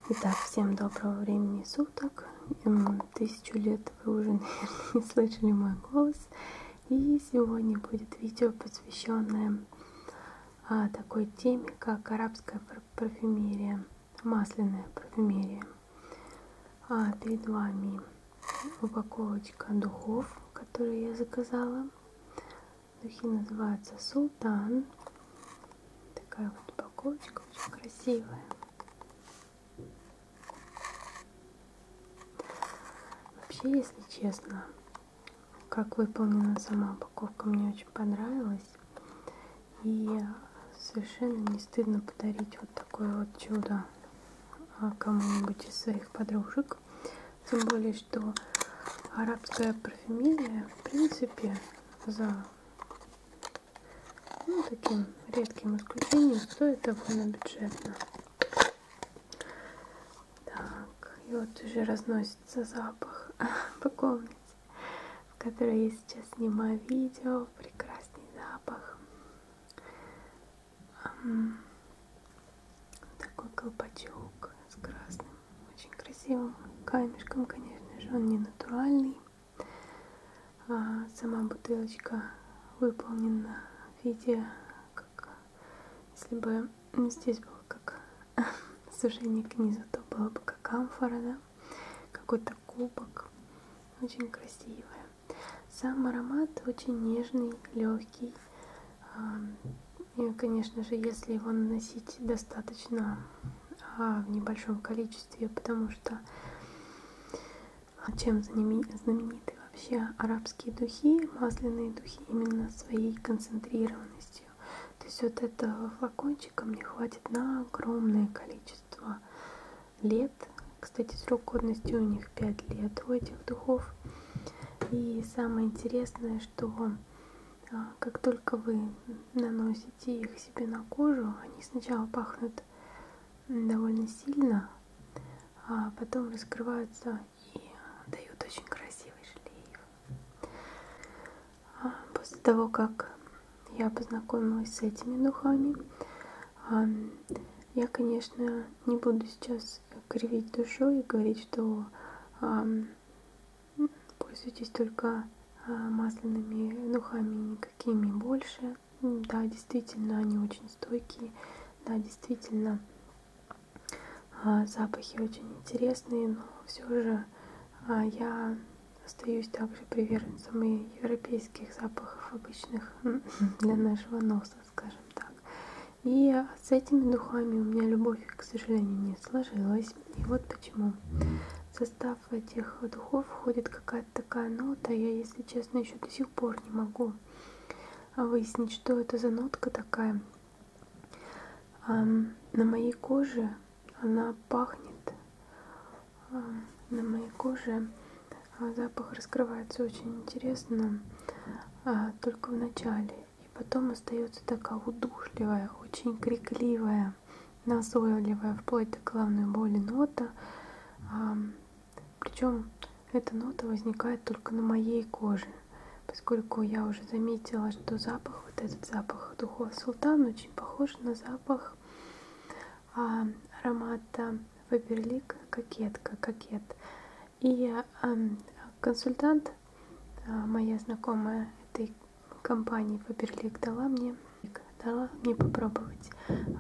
Итак, всем доброго времени суток. 1000 лет вы уже, наверное, не слышали мой голос. И сегодня будет видео, посвященное такой теме, как арабская парфюмерия, масляная парфюмерия. Перед вами упаковочка духов, которые я заказала. Духи называются Султан. Такая вот упаковочка, очень красивая. Вообще, если честно, как выполнена сама упаковка, мне очень понравилась. И совершенно не стыдно подарить вот такое вот чудо кому-нибудь из своих подружек. Тем более, что арабская парфюмерия, в принципе, за таким редким исключением, стоит довольно бюджетно. Так, и вот уже разносится запах по комнате, в которой я сейчас снимаю видео. Прекрасный запах. Такой колпачок с красным, очень красивым камешком, конечно же, он не натуральный. Сама бутылочка выполнена в виде, как если бы здесь было как сужение к низу, то было бы как амфора, да? Какой-то кубок. Очень красивая. Сам аромат очень нежный, легкий. И, конечно же, если его наносить достаточно в небольшом количестве, потому что чем знамениты вообще арабские духи, масляные духи, именно своей концентрированностью. То есть вот этого флакончика мне хватит на огромное количество лет. Кстати, срок годности у них 5 лет у этих духов. И самое интересное, что как только вы наносите их себе на кожу, они сначала пахнут довольно сильно, а потом раскрываются и дают очень красивый шлейф. После того, как я познакомилась с этими духами, я, конечно, не буду сейчас кривить душой и говорить, что пользуйтесь только масляными духами, никакими больше. Да, действительно, они очень стойкие. Да, действительно, запахи очень интересные, но все же я остаюсь также приверженцем и европейских запахов, обычных для нашего носа, скажем так. И с этими духами у меня любовь, к сожалению, не сложилась. И вот почему. В состав этих духов входит какая-то такая нота. Я, если честно, еще до сих пор не могу выяснить, что это за нотка такая. На моей коже она пахнет. На моей коже запах раскрывается очень интересно только в начале. И потом остается такая удушливая, очень крикливая, назойливая, вплоть до головной боли нота. Причем эта нота возникает только на моей коже, поскольку я уже заметила, что запах, вот этот запах духов Султан очень похож на запах аромата Faberlic Кокет. И консультант, моя знакомая этой компании Faberlic, дала мне попробовать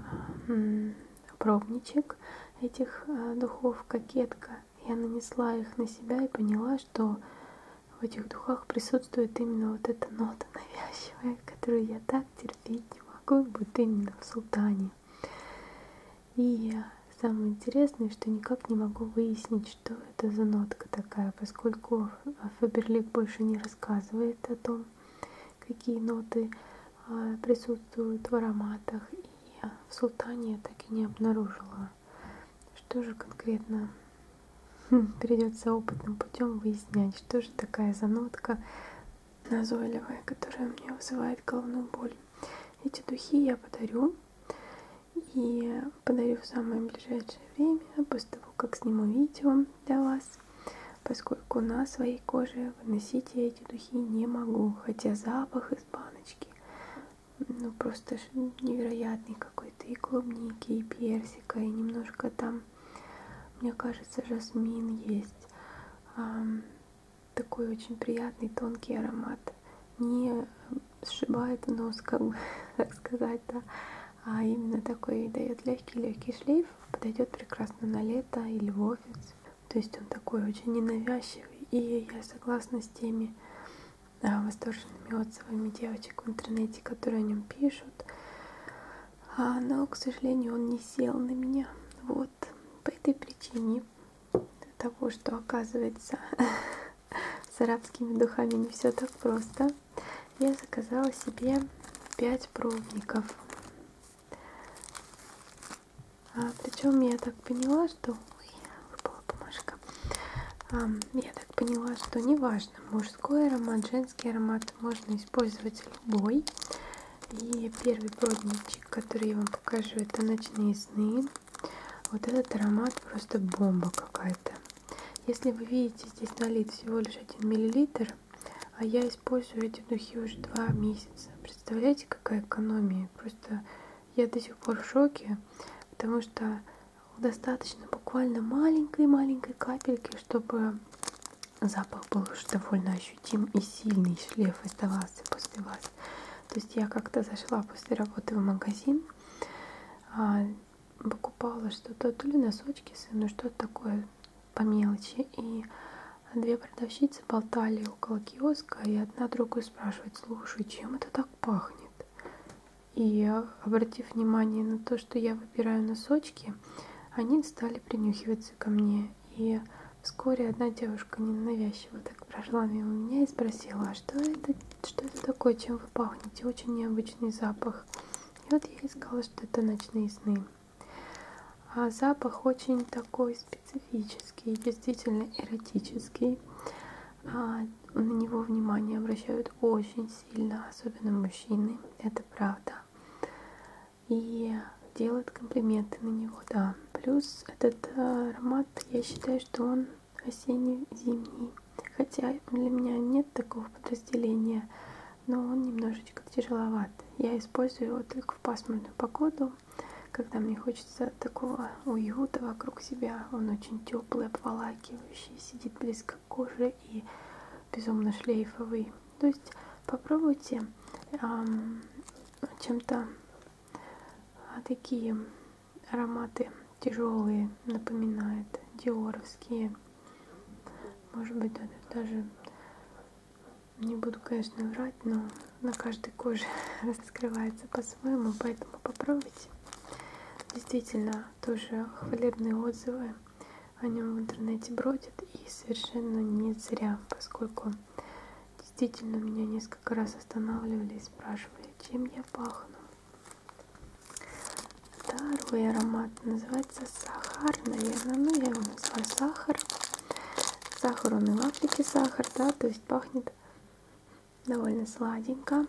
пробничек этих духов Кокетка. Я нанесла их на себя и поняла, что в этих духах присутствует именно вот эта нота навязчивая, которую я так терпеть не могу, вот именно в Султане. И самое интересное, что никак не могу выяснить, что это за нотка такая, поскольку Faberlic больше не рассказывает о том, какие ноты присутствуют в ароматах. И в Султане я так и не обнаружила, что же конкретно. Придется опытным путем выяснять, что же такая за нотка назойливая, которая мне вызывает головную боль. Эти духи я подарю. И подарю в самое ближайшее время, после того, как сниму видео для вас, поскольку на своей коже выносить я эти духи не могу, хотя запах из баночки, просто невероятный какой-то, и клубники, и персика, и немножко там Мне кажется, жасмин есть. Такой очень приятный тонкий аромат. Не сшибает в нос, как бы так сказать, да, а именно такой дает легкий шлейф, подойдет прекрасно на лето или в офис. То есть он такой очень ненавязчивый. И я согласна с теми восторженными отзывами девочек в интернете, которые о нем пишут. Но, к сожалению, он не сел на меня. Вот по этой причине того, что оказывается с арабскими духами не все так просто, я заказала себе 5 пробников. Причем я так поняла, что... Ой, выпала бумажка. Я так поняла, что неважно, мужской аромат, женский аромат, можно использовать любой. И первый пробничек, который я вам покажу, это «Ночные сны». Вот этот аромат просто бомба какая-то. Если вы видите, здесь налит всего лишь 1 мл, а я использую эти духи уже 2 месяца. Представляете, какая экономия? Просто я до сих пор в шоке, потому что достаточно буквально маленькой капельки, чтобы запах был уже довольно ощутим и сильный шлейф оставался после вас. То есть я как-то зашла после работы в магазин, покупала что-то, то ли носочки сыну, что-то такое по мелочи, и 2 продавщицы болтали около киоска, и одна другую спрашивает: слушай, чем это так пахнет? И обратив внимание на то, что я выбираю носочки, они стали принюхиваться ко мне. И вскоре одна девушка ненавязчиво так прошла мимо меня и спросила: а что это такое, чем вы пахнете? Очень необычный запах. И вот я ей сказала, что это «Ночные сны». А запах очень такой специфический, действительно эротический. На него внимание обращают очень сильно, особенно мужчины, это правда. И делают комплименты на него, да. Плюс этот аромат, я считаю, что он осенне-зимний. Хотя для меня нет такого подразделения, но он немножечко тяжеловат. Я использую его только в пасмурную погоду, когда мне хочется такого уюта вокруг себя. Он очень теплый, обволакивающий, сидит близко к коже и безумно шлейфовый. То есть попробуйте чем-то такие ароматы тяжелые напоминают, диоровские. Может быть, даже не буду, конечно, врать, но на каждой коже раскрывается по-своему, поэтому попробуйте. Действительно, тоже хвалебные отзывы о нем в интернете бродят, и совершенно не зря, поскольку действительно меня несколько раз останавливали и спрашивали, чем я пахну. Второй аромат называется «Сахар», наверное, я его называю «Сахар». Сахар, он и в Африке сахар, да, то есть пахнет довольно сладенько.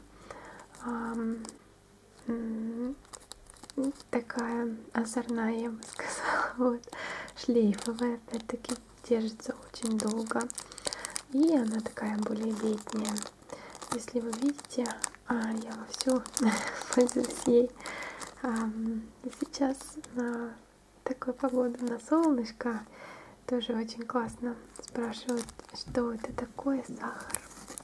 Такая озорная, я бы сказала, вот, шлейфовая, опять-таки держится очень долго, и она такая более летняя. Если вы видите, я вовсю пользуюсь ей. Сейчас на такую погоду, на солнышко, тоже очень классно спрашивают, что это такое сахар.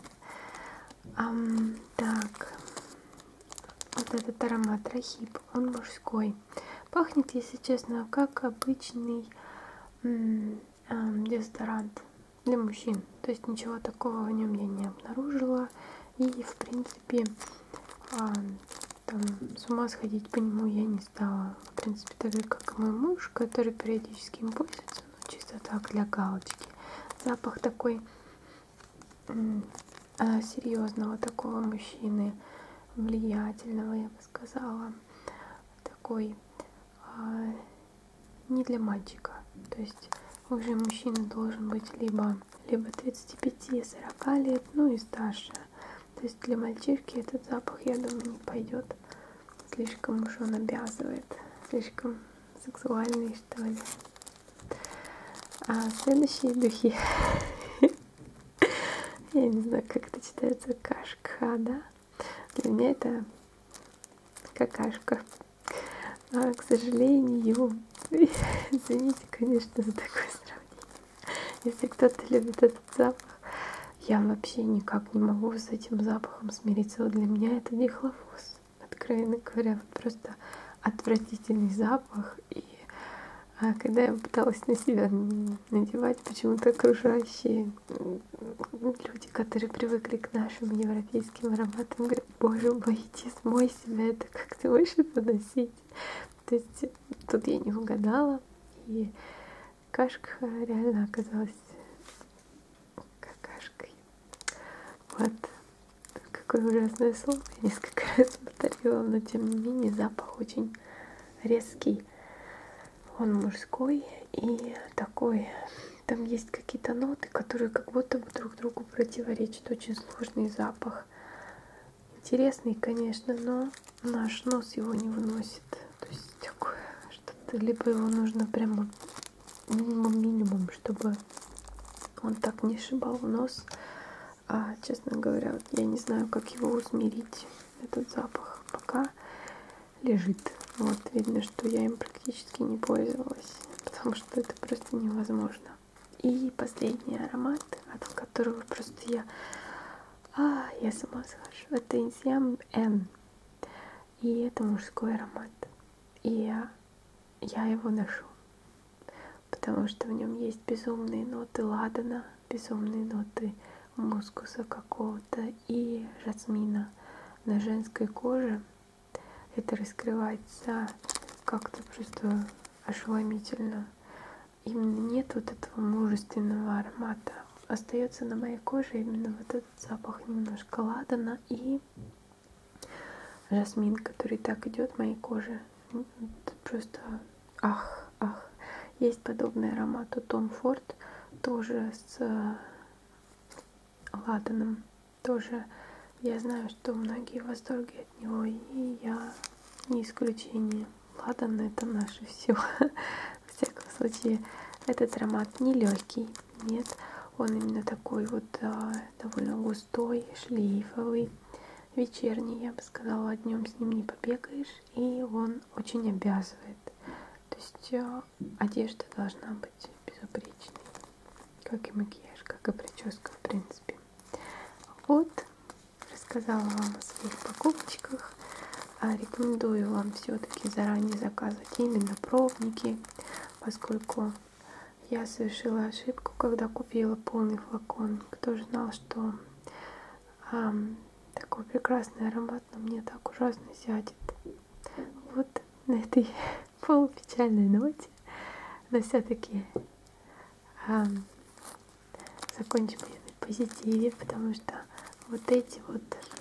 Так, вот этот аромат Рахиб, он мужской. Пахнет, если честно, как обычный дезодорант для мужчин. То есть ничего такого в нем я не обнаружила. И, в принципе, там, с ума сходить по нему я не стала. В принципе, так же, как и мой муж, который периодически им пользуется, но чисто так, для галочки. Запах такой серьезного такого мужчины, влиятельного, я бы сказала. Такой не для мальчика. То есть уже мужчина должен быть либо 35-40 лет, ну и старше. То есть для мальчишки этот запах, я думаю, не пойдет. Слишком уж он обязывает. Слишком сексуальный, что ли. Следующие духи. Я не знаю, как это читается. Кашка, да? Для меня это какашка. К сожалению, Извините, конечно, за такое сравнение. Если кто-то любит этот запах, я вообще никак не могу с этим запахом смириться. Вот для меня это дихлофос. Откровенно говоря, вот просто отвратительный запах. И когда я пыталась на себя надевать, почему-то окружающие люди, которые привыкли к нашим европейским ароматам, говорят: боже мой, иди смой себя, это как ты можешь это носить? То есть тут я не угадала, и кашка реально оказалась какашкой. Вот. Какое ужасное слово, я несколько раз повторила, но тем не менее запах очень резкий. Он мужской и такой, там есть какие-то ноты, которые как будто бы друг другу противоречат. Очень сложный запах. Интересный, конечно, но наш нос его не выносит. То есть такое что-то, либо его нужно прямо минимум, чтобы он так не шибал в нос. А, честно говоря, вот я не знаю, как его усмирить, этот запах, пока лежит. Вот, видно, что я им практически не пользовалась, потому что это просто невозможно. И последний аромат, от которого просто я сама схожу, это Insiam N. И это мужской аромат. И я его ношу, потому что в нем есть безумные ноты ладана, безумные ноты мускуса какого-то и жасмина на женской коже. Это раскрывается как-то просто ошеломительно. Именно нет вот этого мужественного аромата. Остается на моей коже именно вот этот запах немножко ладана и жасмин, который так идет моей коже. Просто ах. Есть подобный аромат у Tom Ford, тоже с ладаном. Тоже я знаю, что многие в восторге от него, и я не исключение. Ладан — это наше все. В всяком случае, этот аромат не легкий, нет, он именно такой вот довольно густой, шлейфовый, вечерний, я бы сказала. Днем с ним не побегаешь, и он очень обязывает. То есть одежда должна быть безупречной, как и макияж, как и прическа, в принципе. Вот, рассказала вам о своих покупочках. Рекомендую вам все-таки заранее заказывать именно пробники, поскольку я совершила ошибку, когда купила полный флакон. Кто же знал, что такой прекрасный аромат на мне так ужасно сядет. Вот на этой полупечальной ноте, но все-таки закончим ее на позитиве, потому что вот эти вот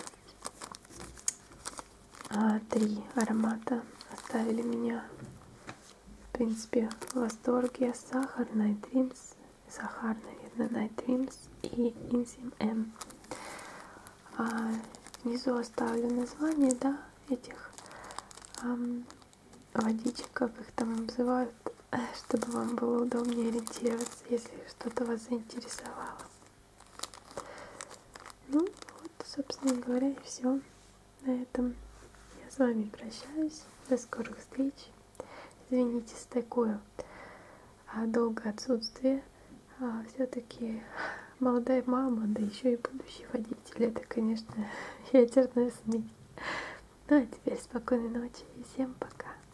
3 аромата оставили меня, в принципе, в восторге. Сахар, Night Dreams, Сахар, наверное, Night Dreams и Insiam M. Внизу оставлю название, да, этих водичек, как их там называют, чтобы вам было удобнее ориентироваться, если что-то вас заинтересовало. Ну, вот, собственно говоря, и все. На этом я с вами прощаюсь. До скорых встреч. Извините за такое долгое отсутствие. Все-таки молодая мама, да еще и будущий водитель. Это, конечно, ядерная смесь. Ну а теперь спокойной ночи и всем пока.